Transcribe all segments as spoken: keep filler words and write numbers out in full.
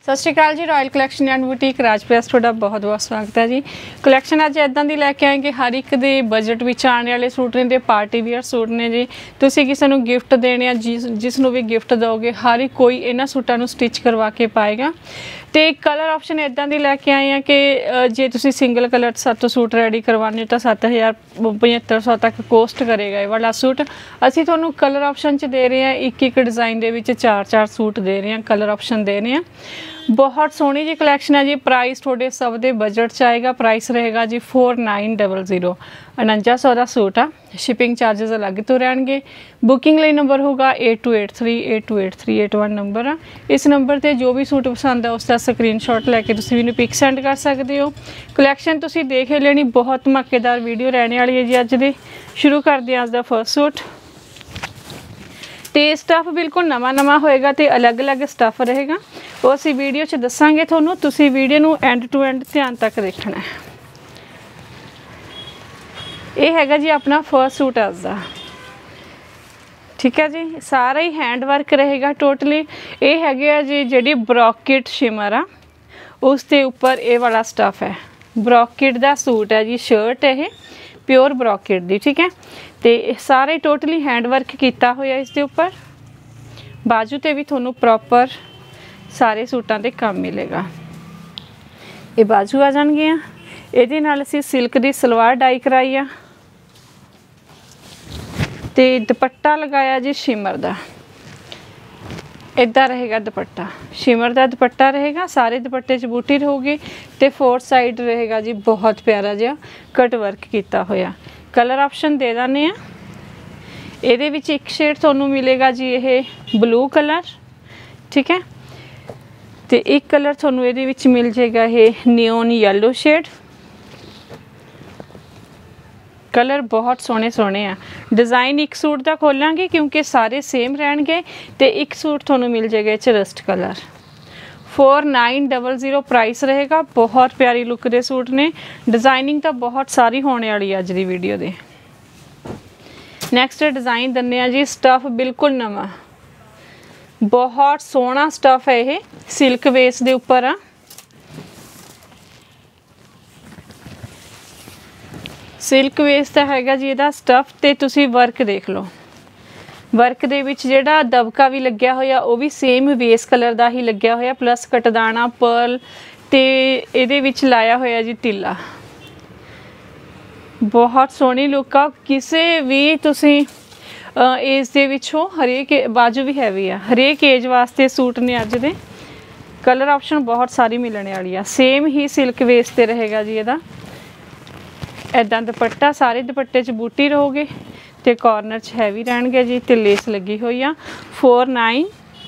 सत श्री अकाल जी। रॉयल कलैक्शन एंड बुटीक राजप्रैस तुहाडा बहुत बहुत स्वागत है जी। कलैक्शन अज इदां दी लैके आए कि हर एक दे बजट विच आने वाले सूट ने ते पार्टी वियर सूट ने जी। तुसीं किसी नूं गिफ्ट देने जिस जिस नूं भी गिफ्ट दोगे हर एक कोई इन्हां सूटां नूं स्टिच करवा के पाएगा। तो कलर ऑप्शन इदां दी लैके आए हैं कि जे तुसीं सिंगल कलर सातों सूट रेडी करवाने तो सत्त हज़ार पचहत्तर सौ तक कोस्ट करेगा ये वाला सूट। असीं तुहानूं कलर ऑप्शन च दे रहे हैं, एक एक डिज़ाइन दे विच चार चार सूट दे रहे हैं, कलर ऑप्शन दे रहे हैं। बहुत सोहनी जी कलैक्शन है जी। प्राइस थोड़े सब दे बजट च आएगा। प्राइस रहेगा जी फोर नाइन डबल जीरो उनंजा सौ का सूट आ। शिपिंग चार्जेस अलग तो रहेंगे। बुकिंग लिए नंबर होगा eight two eight three eight two eight three eight one number आ। इस नंबर पर जो भी सूट पसंद है उसका स्क्रीन शॉट लैके तुसीं मैनूं पिक सेंड कर सकते हो। कलैक्शन तुसीं देख ही लेनी, बहुत धमाकेदार वीडियो रहने वाली है जी। अज दे शुरू करते हैं अज दा फर्स्ट सूट। तो स्टफ बिल्कुल नवा नवा होएगा तो अलग अलग स्टफ रहेगा, वो असी वीडियो च दसांगे तुहानूं। तुसीं वीडियो नूं एंड टू एंड ध्यान तक देखना है। ये हैगा जी अपना फर्स्ट सूट अज दा, ठीक है जी। सारा ही हैंड वर्क रहेगा टोटली। ये हैगे जी जिहड़ी ब्रॉकेट शिमर आ उसके उपर ये वाला स्टफ है। ब्रॉकेट का सूट है जी, शर्ट है प्योर ब्रॉकेट दी, ठीक है। तो सारे टोटली हैंड वर्क किया होया इसके उपर। बाजू ते भी थोनों प्रॉपर सारे सूटां ते काम मिलेगा। ये बाजू आ जाणगियां। इहदे नाल असीं सिल्क दी सलवार डाई कराई आ ते दुपट्टा लगाया जी शिमर दा। इदा रहेगा दुपट्टा, शिमर का दुपट्टा रहेगा। सारे दुपट्टे च बूटी होगी तो फोर साइड रहेगा जी बहुत प्यारा जिहा कट वर्क किया होया। कलर ऑप्शन दे देने हैं। ये विच एक शेड तुहानूं मिलेगा जी ये ब्लू कलर, ठीक है। तो एक कलर तुहानूं इहदे विच मिल जाएगा ये नियोन येलो शेड। कलर बहुत सोहने सोहने आ। डिज़ाइन एक सूट का खोलांगे क्योंकि सारे सेम रहणगे। तो एक सूट तुहानूं मिल जाएगा इस rust colour. Four nine double zero price रहेगा। बहुत प्यारी लुक दे सूट ने। डिज़ाइनिंग तो बहुत सारी होने वाली अज दी वीडियो दे। नैक्सट डिज़ाइन दन्ने जी। स्टफ बिल्कुल नवा, बहुत सोहना स्टफ है। ये सिल्क बेस दे उपर आ। सिल्क बेस का हैगा जी इहदा स्टफ। ते तुसी वर्क देख लो, वर्क दे विच जिहड़ा दबका भी लग्या होया वो भी सेम बेस कलर का ही लग्या होया, प्लस कटदाना पर्ल ते इहदे विच लाया होया जी तिल्ला। बहुत सोहनी लुक आ। किसी भी तुसी एज दे विच हो, हरेक बाजू भी हैवी आ, हरेक एज वास्ते सूट ने अज दे। कलर ऑप्शन बहुत सारी मिलने वाली आ। सेम ही सिल्क बेस ते रहेगा जी इहदा। इदा दुपट्टा, सारे दुपट्टे च बूटी रहोगे तो कॉर्नर च हैवी रहणगे जी। तो लेस लगी हुई आ। Four nine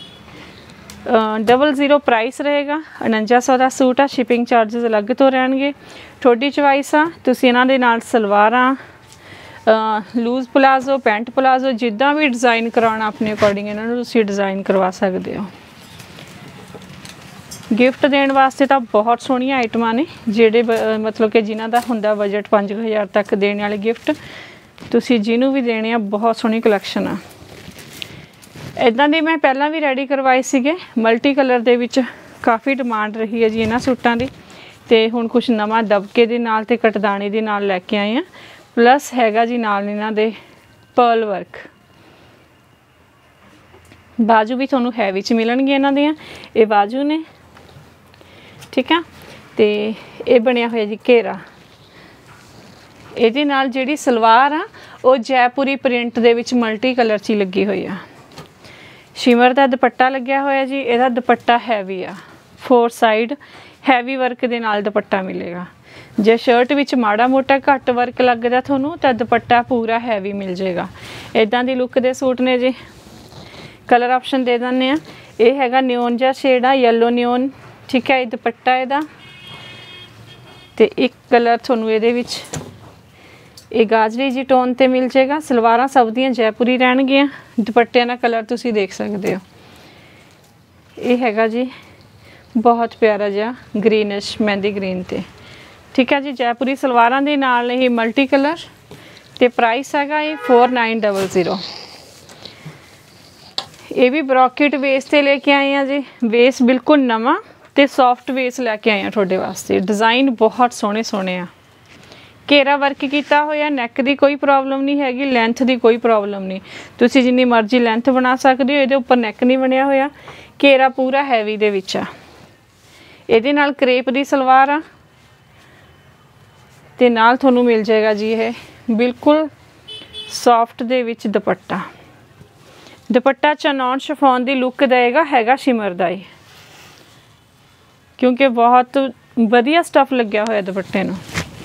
double zero price रहेगा। उनंजा सौ का सूट आ। शिपिंग चार्जेस अलग तो रहणगे। थोड़ी चॉइस आ। तुसीं इन्हां दे नाल सलवारां, लूज पलाजो, पैंट पलाजो, जिद्दां भी डिज़ाइन करवाना अपने अकॉर्डिंग इन्हां नूं तुसीं डिज़ाइन करवा सकते हो। गिफ्ट देने वास्ते तो बहुत सोहनिया आइटमां ने जिहड़े मतलब कि जिन्हां दा हुंदा बजट पाँच हज़ार तक देने वाले गिफ्ट तुसी जिन्हों भी देने आ। बहुत सोहनी कलैक्शन आ। इदां दी मैं पहलां भी रेडी करवाए सीगे मल्टी कलर दे विच। काफ़ी डिमांड रही है जी इन्हां सूटां दी। ते हुण कुछ नवां दबके दे नाल ते कटदाने दे नाल लैके आए हैं। प्लस हैगा जी नाल इन्हां दे पर्ल वर्क। बाजू भी तुहानूं हैवी च मिलणगे इन्हां दियां। ये बाजू ने, ठीक है। तो ये बनया होया जी घेरा। ये नाल जिहड़ी सलवार आ वो जयपुरी प्रिंट दे विच मल्टी कलर च लगी हुई आ। शिमर का दुपट्टा लग्या होया जी। इहदा दुपट्टा हैवी आ, फोर साइड हैवी वर्क दे नाल दुपट्टा मिलेगा। जे शर्ट विच माड़ा मोटा घट वर्क लगदा तुहानूं तां दुपट्टा पूरा हैवी मिल जाएगा। इदां दी लुक दे सूट ने जी। कलर ऑप्शन दे दिंदे आ। ये हैगा नियोन जिहा शेड आ, येलो नियोन, ठीक है। ये दुपट्टा इहदा ते एक कलर तुहानूं इहदे विच ये गाजरी जी टोन ते मिल जाएगा। सलवारां सब दियां जयपुरी रहणगियां। दुपट्टिਆਂ ਦਾ कलर तुसीं देख सकते हो। ये हैगा जी बहुत प्यारा जिहा ग्रीनिश मेहंदी ग्रीन ते, ठीक है जी। जयपुरी सलवारां दे नाल ये मल्टी कलर ते प्राइस हैगा ये फोर नाइन डबल जीरो। ये भी ब्रॉकेट बेस से लेके आए हैं जी। बेस बिल्कुल नवा ਤੇ ਸੌਫਟ ਵੇਸ ਲੈ ਕੇ ਆਏ ਆ ਤੁਹਾਡੇ ਵਾਸਤੇ। ਡਿਜ਼ਾਈਨ ਬਹੁਤ ਸੋਹਣੇ ਸੋਹਣੇ ਆ। ਘੇਰਾ ਵਰਕ ਕੀਤਾ ਹੋਇਆ, ਨੈਕ ਦੀ ਕੋਈ ਪ੍ਰੋਬਲਮ ਨਹੀਂ ਹੈਗੀ, ਲੈਂਥ ਦੀ ਕੋਈ ਪ੍ਰੋਬਲਮ ਨਹੀਂ, ਤੁਸੀਂ ਜਿੰਨੀ ਮਰਜ਼ੀ ਲੈਂਥ ਬਣਾ ਸਕਦੇ ਹੋ। ਇਹਦੇ ਉੱਪਰ ਨੈਕ ਨਹੀਂ ਬਣਿਆ ਹੋਇਆ, ਘੇਰਾ ਪੂਰਾ ਹੈਵੀ ਦੇ ਵਿੱਚ ਆ। ਇਹਦੇ ਨਾਲ ਕਰੇਪ ਦੀ ਸਲਵਾਰ ਆ ਤੇ ਨਾਲ ਤੁਹਾਨੂੰ ਮਿਲ ਜਾਏਗਾ ਜੀ ਇਹ ਬਿਲਕੁਲ ਸੌਫਟ ਦੇ ਵਿੱਚ ਦੁਪੱਟਾ। ਦੁਪੱਟਾ ਚਨੌਨ ਸ਼ਿਫੋਨ ਦੀ ਲੁੱਕ ਦੇਗਾ, ਹੈਗਾ ਸ਼ਿਮਰ ਦਾ ਹੀ, ਕਿਉਂਕਿ ਬਹੁਤ ਵਧੀਆ ਸਟਫ ਲੱਗਿਆ ਹੋਇਆ ਦੁਪੱਟੇ ਨੂੰ।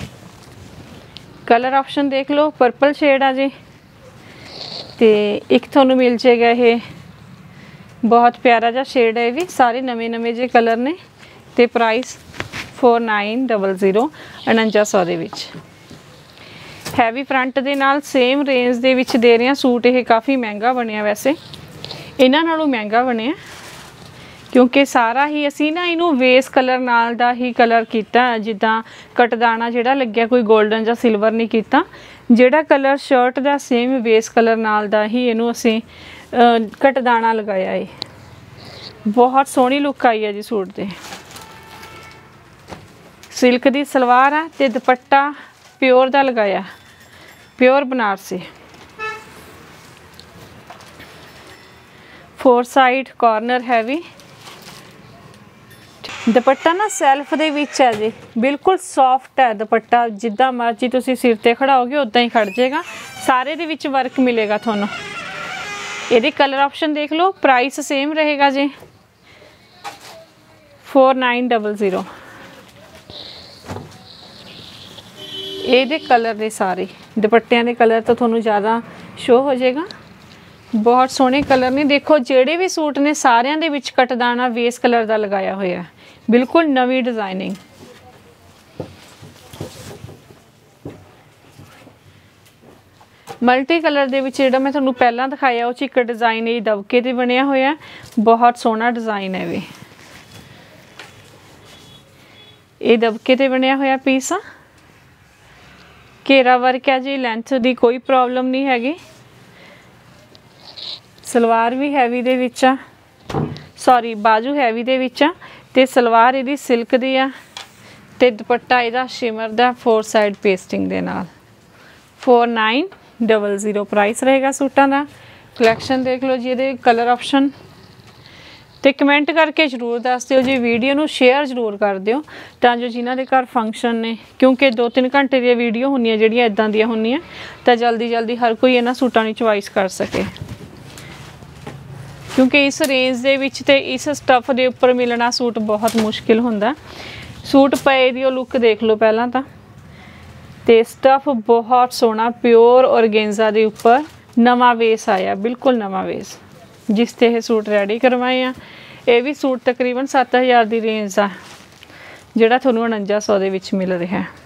कलर ऑप्शन देख लो, पर्पल शेड आ जी, तो एक थोनू मिल जाएगा ये बहुत प्यारा जा शेड है। ये भी सारे नवे नवे जे कलर ने। तो price four nine double zero उनंजा सौ दे विच। हैवी फ्रंट दे नाल सेम रेंज दे विच दे रहे हैं सूट। ये काफ़ी महंगा बनया, वैसे इन्हां नालों महंगा बनया क्योंकि सारा ही असी ना इनू वेस कलर नाल दा ही कलर किया, जिदा कटदाना जिहड़ा लग्या कोई गोल्डन या सिल्वर नहीं किया, जिहड़ा कलर शर्ट दा सेम वेस कलर नाल दा ही इनू असी कटदाना लगाया है। बहुत सोहनी लुक आई है जी सूट दे। सिल्क दी सलवार है ते दुपट्टा प्योर दा लगाया, pure Banarasi. Four side corner heavy. दुपट्टा ना सैल्फ दे विच है जी, बिल्कुल सॉफ्ट है दुपट्टा, जिद्दां मर्जी तुसी सिर ते खड़ाओगे उदां ही खड़ जाएगा। सारे दे विच वर्क मिलेगा थोनों। इहदे कलर ऑप्शन देख लो। प्राइस सेम रहेगा जी फोर नाइन डबल जीरो। इहदे कलर ने सारे दुपट्टियां दे कलर तो थोनों ज़्यादा शो हो जाएगा। बहुत सोहने कलर ने। देखो जेड़े भी सूट ने सारियां दे विच कटदाना वेस कलर दा लगाया होया, बिल्कुल नवी डिजाइनिंग। मल्टी कलर दे विच जेड़ा मैं तुहानू पहलां दिखाया उह च एक डिजाइन ये दबके ते बनिया होया, बहुत सोहना डिजाइन है। वे ये दबके ते बनिया होया पीस आ। घेरा वर्क है जी, लेंथ दी कोई प्रॉब्लम नहीं हैगी। सलवार भी हैवी दे विच आ, सॉरी बाजू हैवी दे विच आ ते सलवार इहदी सिल्क दी आ ते दुपट्टा इहदा शिमर दा फोर साइड पेस्टिंग दे नाल। Four nine double zero price रहेगा सूटां दा। कलैक्शन देख लो जी, इहदे कलर ऑप्शन ते कमेंट करके जरूर दस दिओ जी। वीडियो नू शेयर जरूर कर दिओ तां जो जिन्हां दे घर फंक्शन ने, क्योंकि दो तीन घंटे दी वीडियो हुंदियां जिहड़ियां इदां दियां हुंदियां तां जल्दी जल्दी हर कोई इन्हां सूटां नूं चॉइस कर सके, क्योंकि इस रेंज दे विच ते इस स्टफ दे उपर मिलना सूट बहुत मुश्किल हुंदा। सूट पे दी लुक देख लो पहला तां, ते स्टफ बहुत सोहना प्योर ऑर्गेन्जा दे उपर नवा वेस आया, बिल्कुल नवा वेस जिस ते ये सूट रेडी करवाए आ। ये भी सूट तकरीबन सत्त हज़ार दी रेंज आ, जिहड़ा तुहानूं उनंजा सौ दे विच मिल रहा है।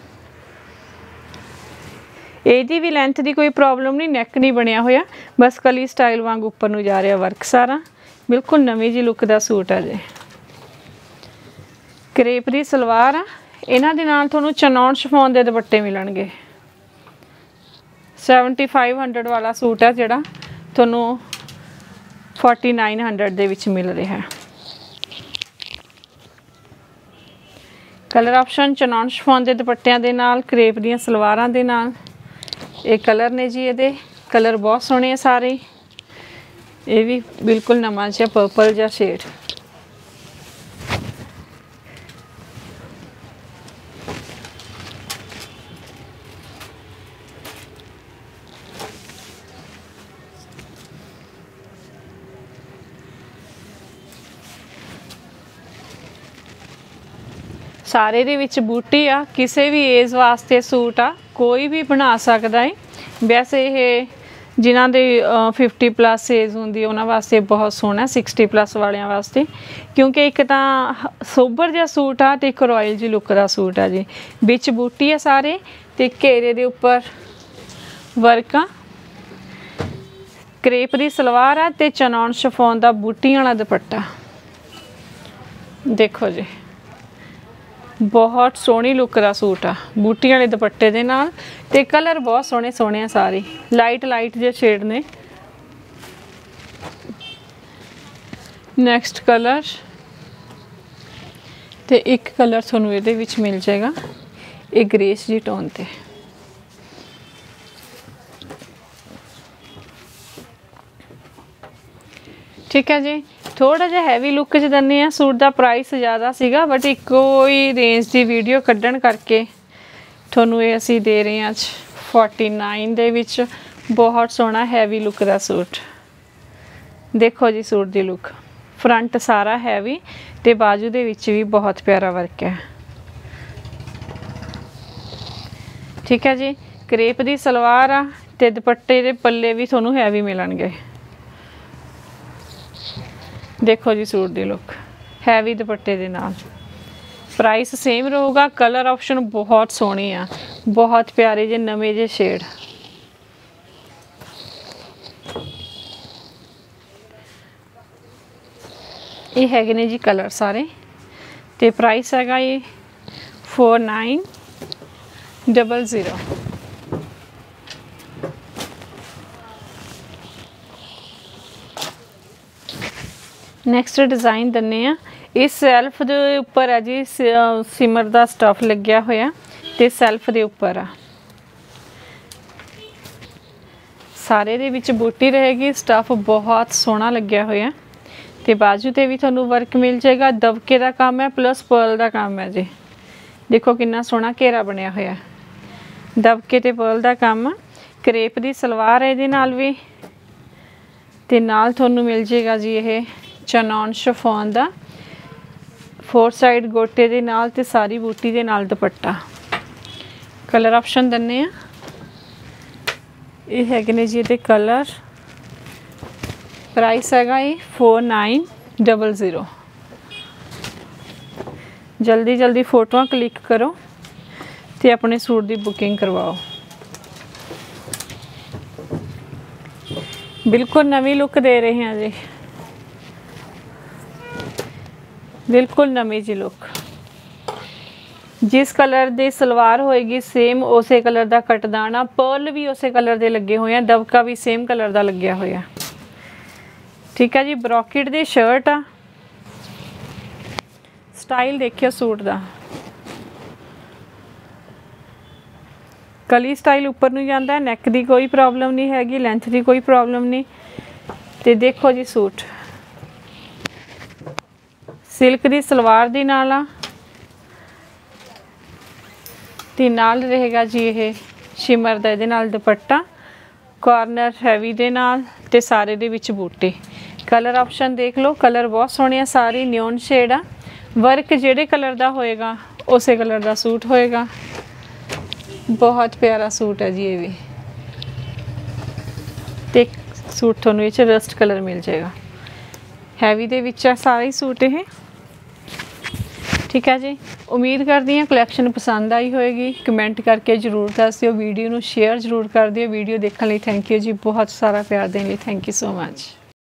ਇਹਦੀ भी लेंथ की कोई प्रॉब्लम नहीं, नैक नहीं बनया होया, बस कली स्टाइल वांग उपर नूं जा रहा वर्क सारा। बिल्कुल नवी जी लुक का सूट है जी। करेप की सलवार आ, इन्हां दे नाल तुहानूं चनौन शिफोन दे दुपट्टे मिलणगे। सैवनटी फाइव हंड्रड वाला सूट है जिहड़ा तुहानूं फोर्टी नाइन हंड्रड दे विच मिल रहा है। कलर ऑप्शन चनौन शिफोन के दुपट्टियां दे नाल, करेप दीयां सलवारां दे नाल। ये कलर ने जी, ये कलर बहुत सोहने है सारे। ये भी बिल्कुल नवा जिहा पर्पल जिहा शेड। सारे दे विच बूटी आ, किसी भी एज वास्ते सूट आ, कोई भी बना सकता है। वैसे ये जिन्हां दे फिफ्टी प्लस एज होंदी उन्हां वास्ते बहुत सोहना, सिक्सटी प्लस वालियां वास्ते, क्योंकि एक तां सोबर जिहा सूट आ ते एक रॉयल जी लुक का सूट आ जी। बिच बूटी है सारे ते घेरे दे उपर वर्क आ। करेप दी सलवार आ ते चनौन शिफोन दा बूटी वाला दुपट्टा। देखो जी, बहुत सोहनी लुक का सूट आ बूटी वाले दुपट्टे दे नाल, ते कलर बहुत सोहने सोहने सारे लाइट लाइट जे शेड ने। नैक्सट कलर ਤੇ ਇੱਕ ਕਲਰ ਤੁਹਾਨੂੰ ਇਹਦੇ ਵਿੱਚ ਮਿਲ ਜਾਏਗਾ ਇਹ ਗ੍ਰੇਸ ਜੀ ਟੋਨ ਤੇ। ठीक है जी, थोड़ा जिहा हैवी लुक च दिंदे आ। सूट का प्राइस ज़्यादा सीगा बट इक्को ही रेंज की वीडियो कड्ढण करके तुहानूं ये असीं दे रहे हैं फोर्टी नाइन दे विच। बहुत सोहना हैवी लुक का सूट। देखो जी सूट की लुक, फ्रंट सारा हैवी ते बाजू दे विच भी बहुत प्यारा वर्क है। ठीक है जी, क्रेप की सलवार आ ते दुपट्टे दे पल्ले भी तुहानूं हैवी मिलणगे। देखो जी सूट की लुक हैवी दुपट्टे दे नाल। प्राइस सेम रहूगा। कलर ऑप्शन बहुत सोहने आ, बहुत प्यारे जे नवे जे शेड। ये हैगे ने जी कलर सारे ते प्राइस हैगा ये four nine double zero. Next design दिंदे आ। इस सैल्फ दे उपर है जी सिमर का स्टफ लग्या होया ते सैल्फ दे उपर आ। सारे दे विच बूटी रहेगी। स्टफ बहुत सोहना लग्या होया ते बाजू ते भी तुहानूं वर्क मिल जाएगा। दबके का काम है प्लस पर्ल का काम है जी। देखो कितना सोहना घेरा बनिया होया, दबके ते पर्ल का काम। क्रेप की सलवार है इहदे नाल भी ते नाल तुहानूं मिल जाएगा जी ये चनौन शिफॉन दा फोर साइड गोटे दे नाल ते सारी बूटी दे नाल दुपट्टा। कलर ऑप्शन दिन्ने आ। ये हैगे ने जी इहदे कलर। प्राइस हैगा ये फोर नाइन डबल ज़ीरो। जल्दी जल्दी फोटोआं क्लिक करो ते अपने सूट की बुकिंग करवाओ। बिल्कुल नवी लुक दे रहे हैं जी, बिल्कुल नवी जी लुक। जिस कलर की सलवार होएगी सेम उस कलर का कटदाना। पर्ल भी उस कलर के लगे हुए हैं, दबका भी सेम कलर का लग्या होया। ठीक है जी, ब्रॉकेट दी शर्ट आ। स्टाइल देखियो सूट का, कली स्टाइल उपर नूं जांदा है। नैक की कोई प्रॉब्लम नहीं हैगी, लेंथ की कोई प्रॉब्लम नहीं। ते देखो जी सूट सिल्क की सलवार दी नाल आ ते नाल रहेगा जी ये शिमर दा इहदे नाल दुपट्टा। कॉर्नर हैवी दे नाल ते सारे दे विच बूटे। कलर ऑप्शन देख लो, कलर बहुत सोहणे आ। सारी न्योन शेड आ। वर्क जिहड़े कलर का होएगा उस कलर का सूट होएगा। बहुत प्यारा सूट है जी ये भी। ते सूट तुहानूं इह च रस्ट कलर मिल जाएगा। हैवी दे विच आ सारे ही सूट ये। ठीक है जी, उम्मीद करती हैं कलैक्शन पसंद आई होएगी। कमेंट करके जरूर दस दिओ। वीडियो नूं शेयर जरूर कर दिओ। वीडियो देखने लई थैंक यू जी। बहुत सारा प्यार देने लई थैंक यू सो मच।